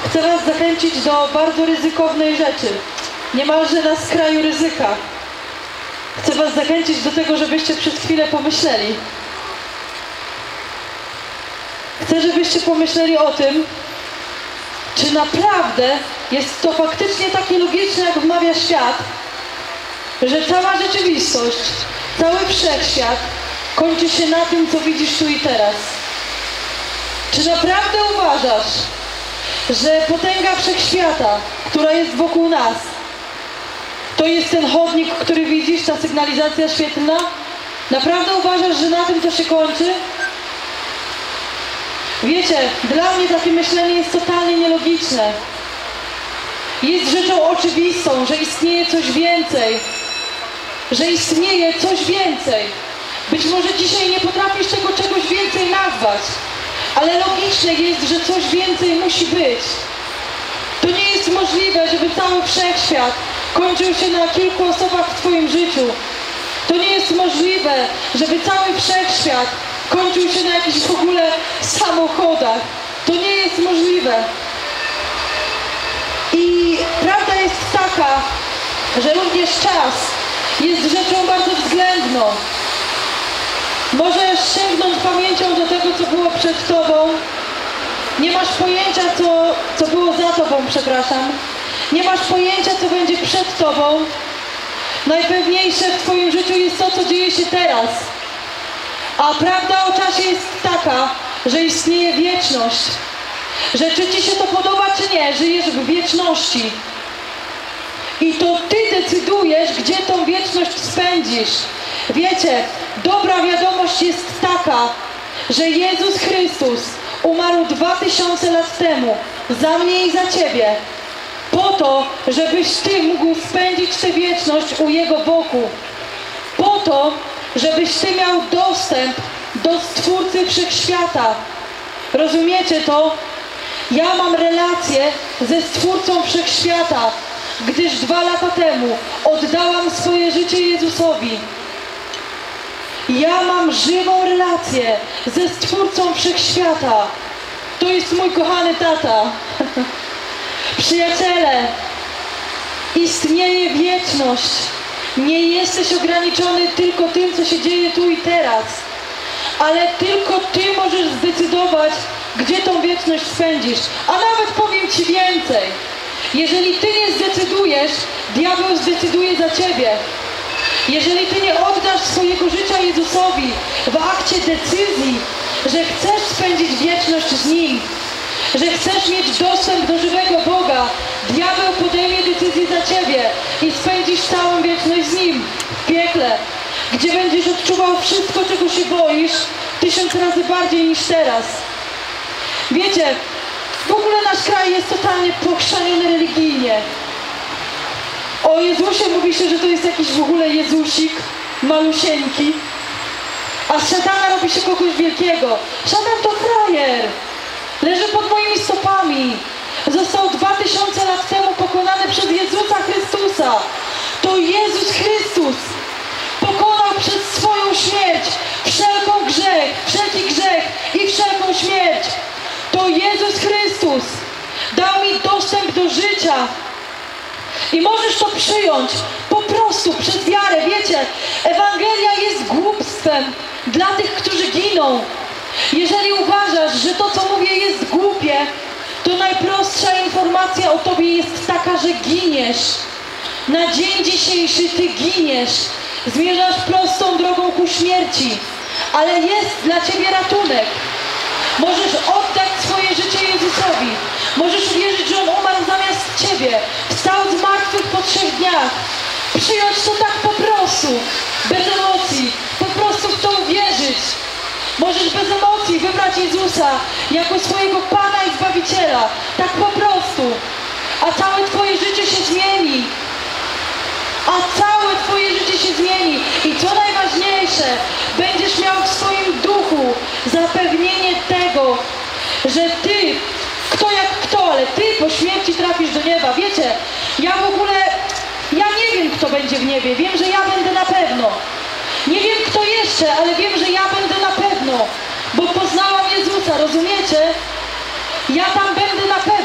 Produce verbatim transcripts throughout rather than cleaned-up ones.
Chcę was zachęcić do bardzo ryzykownej rzeczy, niemalże na skraju ryzyka. Chcę was zachęcić do tego, żebyście przez chwilę pomyśleli. Chcę, żebyście pomyśleli o tym, czy naprawdę jest to faktycznie takie logiczne, jak wmawia świat, że cała rzeczywistość, cały wszechświat kończy się na tym, co widzisz tu i teraz. Czy naprawdę uważasz, że potęga wszechświata, która jest wokół nas, to jest ten chodnik, który widzisz, ta sygnalizacja świetlna? Naprawdę uważasz, że na tym to się kończy? Wiecie, dla mnie takie myślenie jest totalnie nielogiczne. Jest rzeczą oczywistą, że istnieje coś więcej. Że istnieje coś więcej. Być może dzisiaj nie potrafisz tego czegoś więcej nazwać, ale logiczne jest, że coś więcej musi być. To nie jest możliwe, żeby cały wszechświat kończył się na kilku osobach w twoim życiu. To nie jest możliwe, żeby cały wszechświat kończył się na jakichś w ogóle samochodach. To nie jest możliwe. I prawda jest taka, że również czas jest rzeczą bardzo względną. Możesz sięgnąć pamięcią do tego, co było przed tobą. Nie masz pojęcia, co, co było za tobą, przepraszam. Nie masz pojęcia, co będzie przed tobą. Najpewniejsze w twoim życiu jest to, co dzieje się teraz. A prawda o czasie jest taka, że istnieje wieczność. Że czy ci się to podoba, czy nie, żyjesz w wieczności. I to ty decydujesz, gdzie tą wieczność spędzisz. Wiecie, dobra wiadomość jest taka, że Jezus Chrystus umarł dwa tysiące lat temu za mnie i za ciebie. Po to, żebyś ty mógł spędzić tę wieczność u Jego boku. Po to, żebyś ty miał dostęp do Stwórcy Wszechświata. Rozumiecie to? Ja mam relację ze Stwórcą Wszechświata, gdyż dwa lata temu oddałam swoje życie Jezusowi. Ja mam żywą relację ze Stwórcą Wszechświata. To jest mój kochany tata. Przyjaciele, istnieje wieczność. Nie jesteś ograniczony tylko tym, co się dzieje tu i teraz. Ale tylko ty możesz zdecydować, gdzie tą wieczność spędzisz. A nawet powiem ci więcej. Jeżeli ty nie zdecydujesz, diabeł zdecyduje za ciebie. Jeżeli ty nie oddasz swojego życia Jezusowi w akcie decyzji, że chcesz spędzić wieczność z Nim, że chcesz mieć dostęp do żywego Boga, diabeł podejmie decyzję za ciebie i spędzisz całą wieczność z Nim w piekle, gdzie będziesz odczuwał wszystko, czego się boisz, tysiąc razy bardziej niż teraz. Wiecie, w ogóle nasz kraj jest totalnie pochrzaniony religijnie. O Jezusie mówi się, że to jest jakiś w ogóle Jezusik, malusieńki, a z szatana robi się kogoś wielkiego. Szatan to frajer, leży pod moimi stopami. Został dwa tysiące lat temu pokonany przez Jezusa Chrystusa. To Jezus Chrystus pokonał przez swoją śmierć wszelką grzech, wszelki grzech i wszelką śmierć. To Jezus Chrystus dał mi dostęp do życia. I możesz to przyjąć po prostu przez wiarę. Wiecie, Ewangelia jest głupstwem dla tych, którzy giną. Jeżeli uważasz, że to, co mówię, jest głupie, to najprostsza informacja o tobie jest taka, że giniesz. Na dzień dzisiejszy ty giniesz. Zmierzasz prostą drogą ku śmierci. Ale jest dla ciebie ratunek. Możesz oddać swoje życie Jezusowi. Możesz uwierzyć, że On umarł zamiast ciebie. Wstał z martwych po trzech dniach. Przyjąć to tak po prostu. Bez emocji. Po prostu w to uwierzyć. Możesz bez emocji wybrać Jezusa jako swojego Pana i Zbawiciela. Tak po prostu. A całe twoje życie się zmieni. A całe twoje życie się zmieni. I co najważniejsze, będziesz miał w swoim duchu zapewnienie tego, że ty, kto jak kto, ale ty po śmierci trafisz do nieba. Wiecie, ja w ogóle, ja nie wiem, kto będzie w niebie. Wiem, że ja będę na pewno. Nie wiem, kto jeszcze, ale wiem, że ja będę na pewno. Bo poznałam Jezusa, rozumiecie? Ja tam będę na pewno.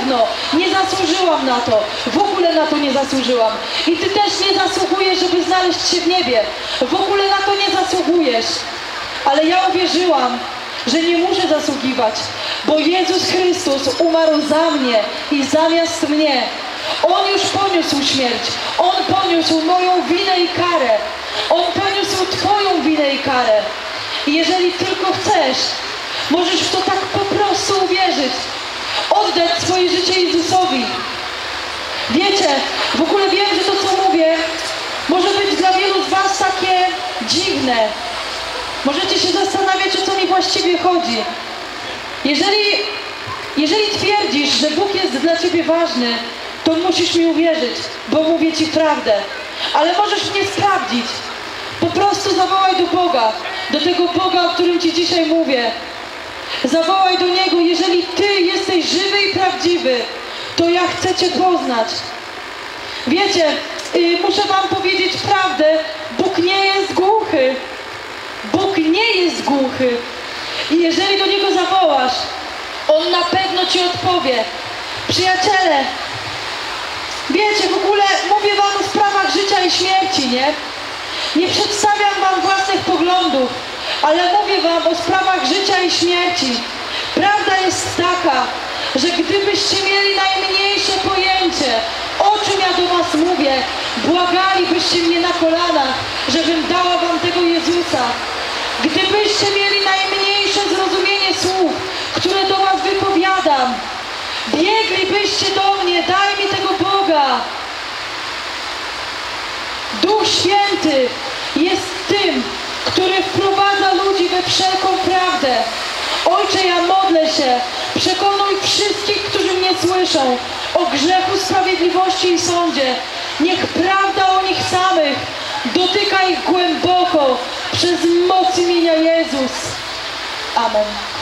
pewno nie zasłużyłam na to. W ogóle na to nie zasłużyłam. I ty też nie zasługujesz, żeby znaleźć się w niebie. W ogóle na to nie zasługujesz. Ale ja uwierzyłam, że nie muszę zasługiwać, bo Jezus Chrystus umarł za mnie i zamiast mnie. On już poniósł śmierć. On poniósł moją winę i karę. On poniósł twoją winę i karę. I jeżeli tylko chcesz, możesz w to tak po prostu uwierzyć. Oddać swoje życie Jezusowi. Wiecie, w ogóle wiem, że to, co mówię, może być dla wielu z was takie dziwne. Możecie się zastanawiać, o co mi właściwie chodzi. Jeżeli, jeżeli twierdzisz, że Bóg jest dla ciebie ważny, to musisz mi uwierzyć, bo mówię ci prawdę. Ale możesz mnie sprawdzić. Po prostu zawołaj do Boga, do tego Boga, o którym ci dzisiaj mówię. Zawołaj do Niego, jeżeli Ty jesteś żywy i prawdziwy, to ja chcę Cię poznać. Wiecie, yy, muszę wam powiedzieć prawdę, Bóg nie jest głuchy. Bóg nie jest głuchy. I jeżeli do Niego zawołasz, On na pewno Ci odpowie. Przyjaciele, wiecie, w ogóle mówię wam o sprawach życia i śmierci, nie? Nie przedstawiam wam własnych poglądów, ale mówię wam o sprawach życia i śmierci. Prawda jest taka, że gdybyście mieli najmniejsze pojęcie, o czym ja do was mówię, błagalibyście mnie na kolanach, żebym dała wam tego Jezusa. Gdybyście mieli najmniejsze zrozumienie słów, które do was wypowiadam, bieglibyście do mnie, daj mi tego Boga. Duch Święty jest tym, który wprowadza ludzi we wszelką prawdę. Ojcze, ja modlę się, przekonuj wszystkich, którzy mnie słyszą, o grzechu, sprawiedliwości i sądzie. Niech prawda o nich samych dotyka ich głęboko przez moc imienia Jezus. Amen.